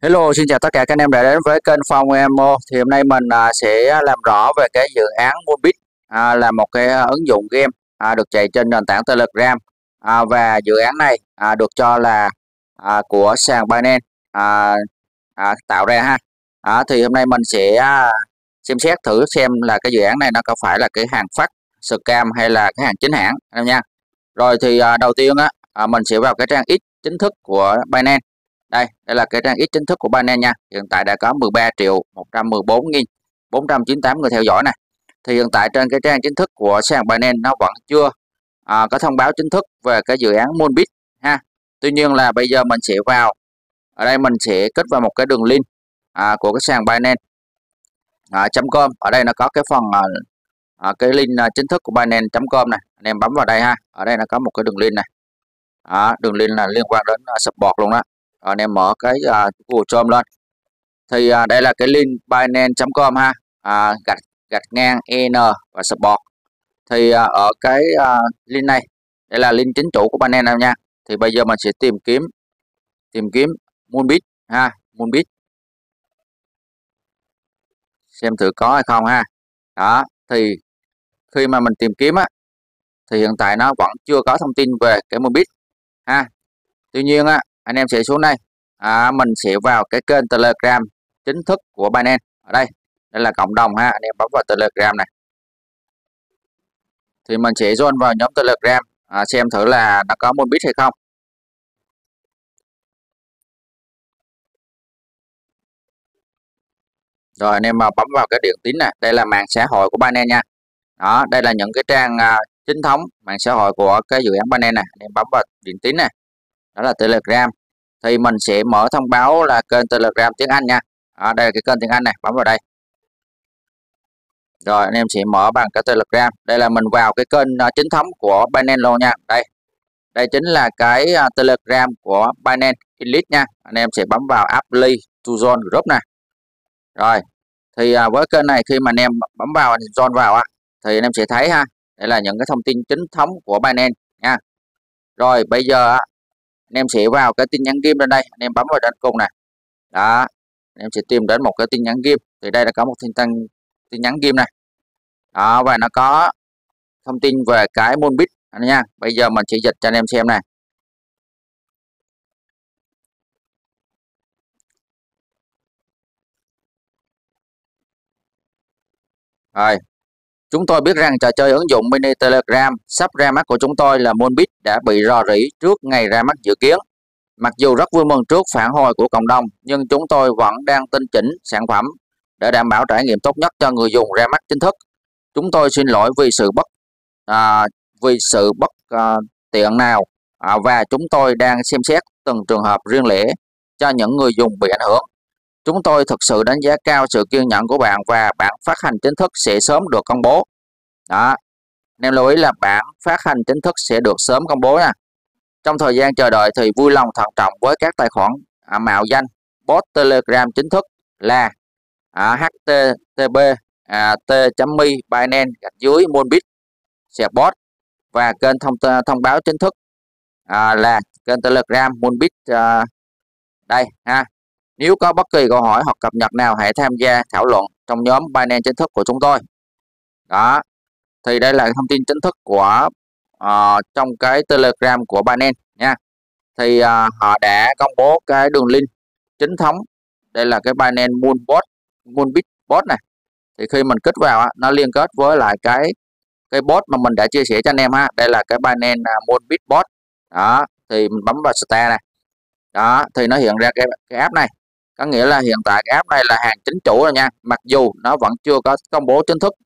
Hello, xin chào tất cả các anh em đã đến với kênh Phong Emo. Thì hôm nay mình sẽ làm rõ về cái dự án Moonbit, là một cái ứng dụng game được chạy trên nền tảng Telegram, và dự án này được cho là của sàn Binance tạo ra ha. Thì hôm nay mình sẽ xem xét thử xem là cái dự án này nó có phải là cái hàng phát scam hay là cái hàng chính hãng em nha. Rồi thì đầu tiên mình sẽ vào cái trang X chính thức của Binance. Đây là cái trang X chính thức của Binance nha. Hiện tại đã có 13.114.498 người theo dõi này. Thì hiện tại trên cái trang chính thức của sàn Binance nó vẫn chưa có thông báo chính thức về cái dự án Moonbit ha. Tuy nhiên là bây giờ mình sẽ vào, ở đây mình sẽ kết vào một cái đường link của cái sàn Binance .com. Ở đây nó có cái phần cái link chính thức của Binance.com này. Anh em bấm vào đây ha. Ở đây nó có một cái đường link này. Đường link là liên quan đến support luôn đó. Rồi anh em mở cái Google Chrome lên. Thì đây là cái link Binance.com ha, gạch ngang EN và support. Thì ở cái link này, đây là link chính chủ của Binance nha. Thì bây giờ mình sẽ tìm kiếm Moonbit ha, Moonbit. Xem thử có hay không ha. Đó, thì khi mà mình tìm kiếm thì hiện tại nó vẫn chưa có thông tin về cái Moonbit ha. Tuy nhiên anh em sẽ xuống đây, mình sẽ vào cái kênh Telegram chính thức của Binance. Ở đây là cộng đồng ha, anh em bấm vào Telegram này. Thì mình sẽ join vào nhóm Telegram, xem thử là nó có Moonbit hay không. Rồi anh em bấm vào cái điện tín này, đây là mạng xã hội của Binance nha. Đó, đây là những cái trang chính thống mạng xã hội của cái dự án Binance này. Anh em bấm vào điện tín này, đó là Telegram. Thì mình sẽ mở thông báo là kênh Telegram tiếng Anh nha. Đây là cái kênh tiếng Anh này, bấm vào đây. Rồi anh em sẽ mở bằng cái Telegram. Đây là mình vào cái kênh chính thống của Binance luôn nha. Đây chính là cái Telegram của Binance Elite nha. Anh em sẽ bấm vào Apply to Join Group này. Rồi thì với kênh này khi mà anh em bấm vào join vào thì anh em sẽ thấy ha, đây là những cái thông tin chính thống của Binance nha. Rồi bây giờ anh em sẽ vào cái tin nhắn game lên đây, anh em bấm vào trên cùng này. Đó, anh em sẽ tìm đến một cái tin nhắn game. Thì đây là có một tin nhắn game này. Đó, và nó có thông tin về cái Moonbit anh nha. Bây giờ mình sẽ dịch cho anh em xem này. Rồi, chúng tôi biết rằng trò chơi ứng dụng mini Telegram sắp ra mắt của chúng tôi là Moonbit đã bị rò rỉ trước ngày ra mắt dự kiến. Mặc dù rất vui mừng trước phản hồi của cộng đồng, nhưng chúng tôi vẫn đang tinh chỉnh sản phẩm để đảm bảo trải nghiệm tốt nhất cho người dùng ra mắt chính thức. Chúng tôi xin lỗi vì sự bất tiện nào, và chúng tôi đang xem xét từng trường hợp riêng lẻ cho những người dùng bị ảnh hưởng. Chúng tôi thực sự đánh giá cao sự kiên nhẫn của bạn và bản phát hành chính thức sẽ sớm được công bố. Đó, nên lưu ý là bản phát hành chính thức sẽ được sớm công bố nha. Trong thời gian chờ đợi thì vui lòng thận trọng với các tài khoản mạo danh bot Telegram chính thức là http t.me Binance _ Moonbit bot và kênh thông báo chính thức là kênh Telegram Moonbit đây ha. Nếu có bất kỳ câu hỏi hoặc cập nhật nào hãy tham gia thảo luận trong nhóm Binance chính thức của chúng tôi. Đó, thì đây là thông tin chính thức của trong cái Telegram của Binance nha. Thì họ đã công bố cái đường link chính thống. Đây là cái Binance Moonbit bot này. Thì khi mình kích vào nó liên kết với lại cái bot mà mình đã chia sẻ cho anh em ha. Đây là cái Binance Moonbit bot. Đó, thì mình bấm vào start này. Đó, thì nó hiện ra cái app này. Có nghĩa là hiện tại cái app này là hàng chính chủ rồi nha. Mặc dù nó vẫn chưa có công bố chính thức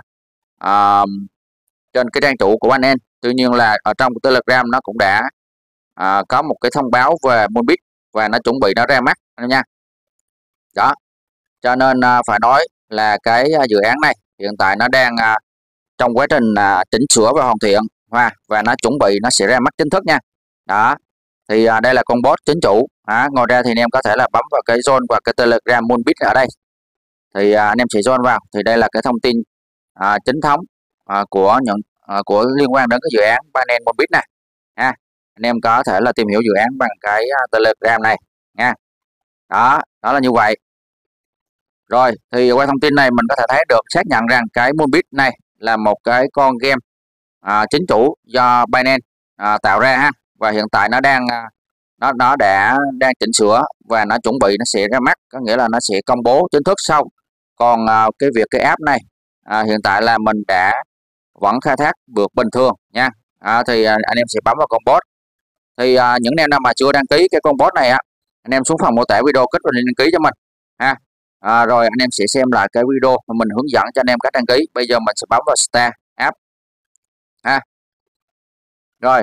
trên cái trang chủ của Binance. Tuy nhiên là ở trong Telegram nó cũng đã có một cái thông báo về Moonbit và nó chuẩn bị nó ra mắt nha. Đó, cho nên phải nói là cái dự án này hiện tại nó đang trong quá trình chỉnh sửa và hoàn thiện và nó chuẩn bị nó sẽ ra mắt chính thức nha. Đó, thì đây là con bot chính chủ. Ngoài ra thì anh em có thể là bấm vào cái join và cái Telegram Moonbit ở đây. Thì anh em sẽ join vào. Thì đây là cái thông tin chính thống của liên quan đến cái dự án Binance Moonbit này. Anh em có thể là tìm hiểu dự án bằng cái Telegram này nha. Đó là như vậy. Rồi thì qua thông tin này mình có thể thấy được, xác nhận rằng cái Moonbit này là một cái con game chính chủ do Binance tạo ra ha, và hiện tại nó đang nó đang chỉnh sửa và nó chuẩn bị nó sẽ ra mắt, có nghĩa là nó sẽ công bố chính thức sau. Còn cái app này hiện tại là mình vẫn khai thác được bình thường nha. Thì anh em sẽ bấm vào con bot. Thì những anh em nào mà chưa đăng ký cái con bot này anh em xuống phần mô tả video kích vào link đăng ký cho mình ha. Rồi anh em sẽ xem lại cái video mà mình hướng dẫn cho anh em cách đăng ký. Bây giờ mình sẽ bấm vào Start app ha. Rồi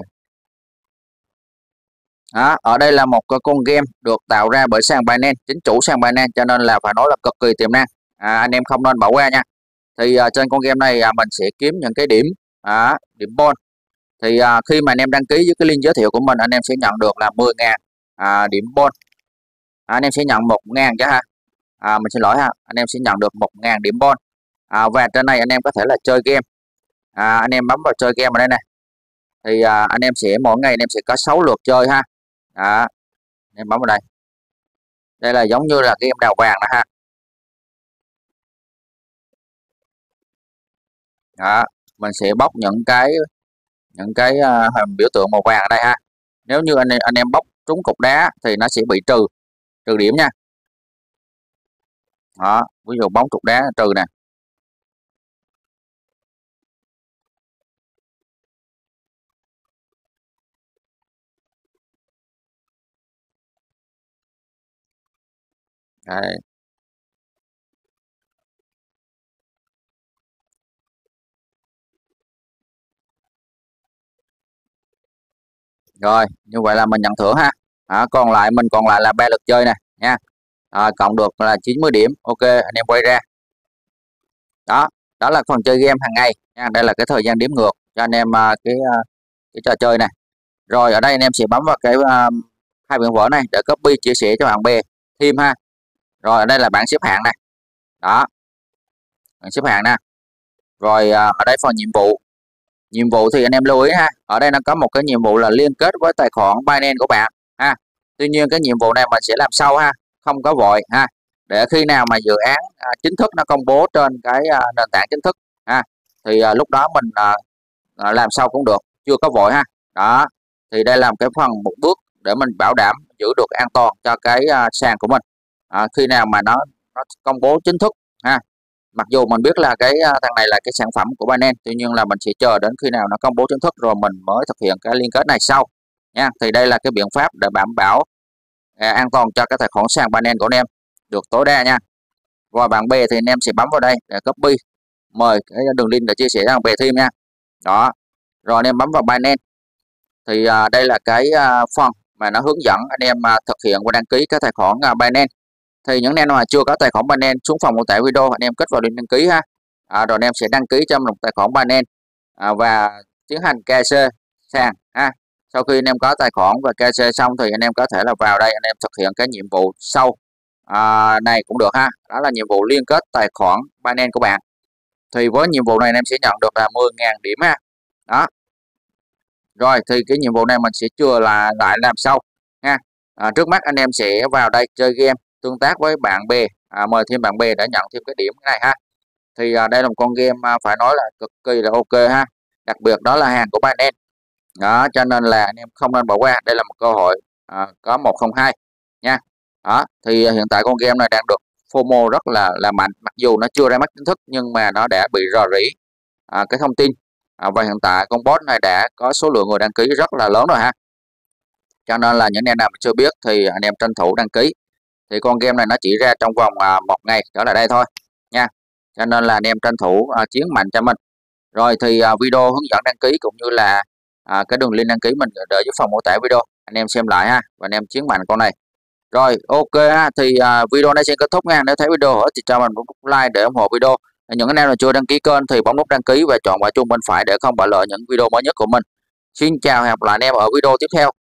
ở đây là một con game được tạo ra bởi sàn Binance, chính chủ sàn Binance, cho nên là phải nói là cực kỳ tiềm năng. Anh em không nên bỏ qua nha. Thì trên con game này mình sẽ kiếm những cái điểm điểm bon. Thì khi mà anh em đăng ký với cái link giới thiệu của mình, anh em sẽ nhận được là 10.000 điểm bon. Anh em sẽ nhận 1.000 chứ ha. Mình xin lỗi ha, anh em sẽ nhận được 1.000 điểm bon. Và trên này anh em có thể là chơi game. Anh em bấm vào chơi game ở đây này. Thì anh em sẽ mỗi ngày anh em sẽ có 6 lượt chơi ha. Anh em bấm vào đây. Đây là giống như là cái game đào vàng đó ha. Mình sẽ bóc những cái biểu tượng màu vàng ở đây ha. Nếu như anh em bóc trúng cục đá thì nó sẽ bị trừ điểm nha. Ví dụ bóng cục đá trừ nè. Đấy. Rồi như vậy là mình nhận thưởng ha. Còn lại là 3 lượt chơi nè nha. Cộng được là 90 điểm. Ok, anh em quay ra. Đó là phần chơi game hàng ngày nha. Đây là cái thời gian đếm ngược cho anh em cái trò chơi này. Rồi ở đây anh em sẽ bấm vào cái hai biển vở này để copy chia sẻ cho bạn bè thêm ha. Rồi ở đây là bảng xếp hạng này. Bảng xếp hạng nè. Rồi ở đây phần nhiệm vụ thì anh em lưu ý ha. Ở đây nó có một cái nhiệm vụ là liên kết với tài khoản Binance của bạn ha. Tuy nhiên cái nhiệm vụ này mình sẽ làm sau ha, không có vội ha, để khi nào mà dự án chính thức nó công bố trên cái nền tảng chính thức ha, thì lúc đó mình làm sau cũng được, chưa có vội ha. Thì đây là một bước để mình bảo đảm giữ được an toàn cho cái sàn của mình khi nào mà nó công bố chính thức ha. Mặc dù mình biết là cái thằng này là cái sản phẩm của Binance, tuy nhiên là mình sẽ chờ đến khi nào nó công bố chính thức rồi mình mới thực hiện cái liên kết này sau nha. Thì đây là cái biện pháp để đảm bảo an toàn cho cái tài khoản sàn Binance của anh em được tối đa nha. Và bạn bè thì anh em sẽ bấm vào đây để copy, mời cái đường link để chia sẻ cho bạn bè thêm nha. Rồi anh em bấm vào Binance. Thì đây là cái phần mà nó hướng dẫn anh em thực hiện và đăng ký cái tài khoản Binance. Thì những anh em mà chưa có tài khoản Binance, xuống phần mô tả video anh em kích vào link đăng ký ha. Rồi anh em sẽ đăng ký cho một tài khoản Binance và tiến hành KYC sàn ha. Sau khi anh em có tài khoản và KYC xong thì anh em có thể là vào đây anh em thực hiện cái nhiệm vụ sau này cũng được ha. Đó là nhiệm vụ liên kết tài khoản Binance của bạn. Thì với nhiệm vụ này anh em sẽ nhận được là 10.000 điểm ha. Rồi thì cái nhiệm vụ này mình sẽ chưa lại làm sau ha. Trước mắt anh em sẽ vào đây chơi game, tương tác với bạn bè, mời thêm bạn bè để nhận thêm cái điểm này ha. Thì đây là một con game phải nói là cực kỳ là ok ha. Đặc biệt đó là hàng của Binance. Cho nên là anh em không nên bỏ qua. Đây là một cơ hội có 102 nha. Thì hiện tại con game này đang được FOMO rất là mạnh, mặc dù nó chưa ra mắt chính thức nhưng mà nó đã bị rò rỉ cái thông tin. Và hiện tại con bot này đã có số lượng người đăng ký rất là lớn rồi ha. Cho nên là những anh em nào mà chưa biết thì anh em tranh thủ đăng ký. Thì con game này nó chỉ ra trong vòng 1 ngày trở lại đây thôi nha. Cho nên là anh em tranh thủ chiến mạnh cho mình. Rồi thì video hướng dẫn đăng ký cũng như là cái đường link đăng ký mình để dưới phần mô tả video, anh em xem lại ha và anh em chiến mạnh con này. Rồi ok ha, thì video này sẽ kết thúc nha. Nếu thấy video hữu ích thì cho mình một like để ủng hộ video. Những anh em nào chưa đăng ký kênh thì bấm nút đăng ký và chọn vào chuông bên phải để không bỏ lỡ những video mới nhất của mình. Xin chào và hẹn gặp lại anh em ở video tiếp theo.